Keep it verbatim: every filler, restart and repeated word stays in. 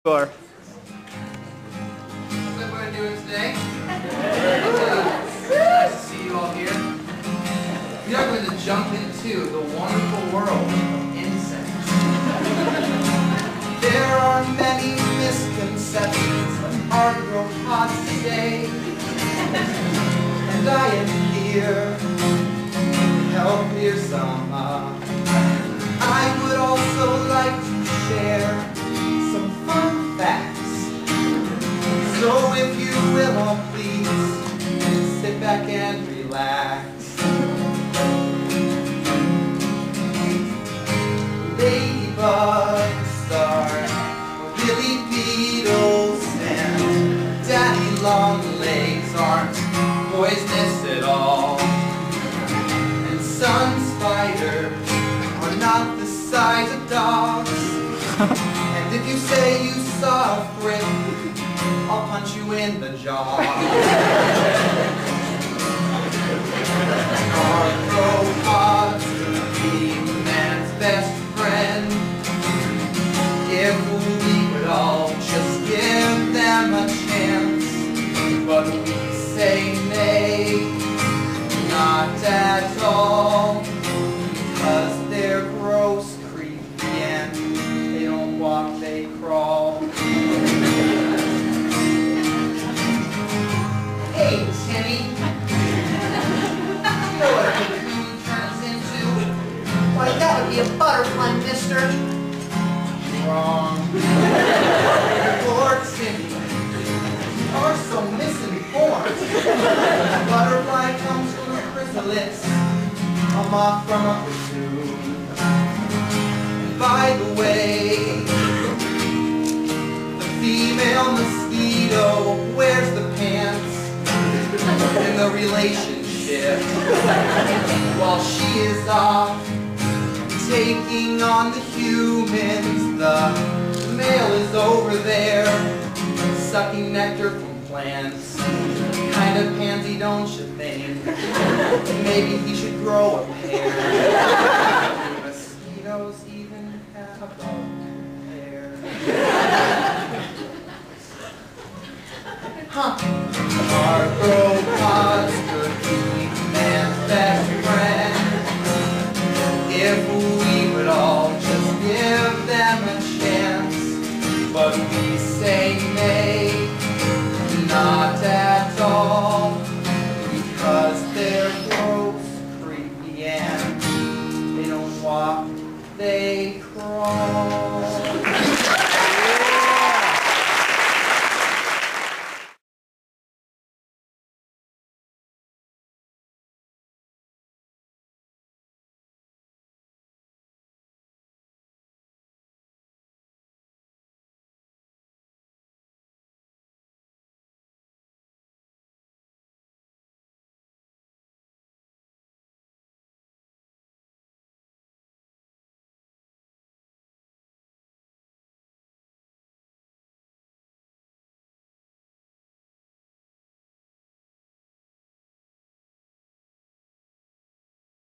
Sure. How's everybody doing today? It's nice to see you all here. We are going to jump into the wonderful world of insects. There are many misconceptions of arthropods today, and I am here to help clear some up. I would also like to share some fun facts. So if you will all please sit back and relax. Ladybugs are really beetles, and daddy long legs aren't poisonous at all. And sun spiders are not the size of dogs. And if you say you saw a frick, I'll punch you in the jaw. Arthropods could be man's best friend if we would all just give them a chance. But we say nay, not at all, because they're gross, creepy, and they don't walk, they crawl. Hey, Timmy. You know what a cocoon turns into? Why, that would be a butterfly, mister. Wrong. Poor Timmy. You are so misinformed. A butterfly comes from a chrysalis, a moth from a cocoon. And by the way, the female mosquito wears the pants in the relationship, while she is off taking on the humans. The male is over there sucking nectar from plants. Kind of pansy, don't you think? Maybe he should grow a pair. Do mosquitoes even have a hair? Huh. Arthropods could be man's best friend if we would all just give them a chance. But we say nay, not at all, because they're gross, creepy, and they don't walk, they crawl.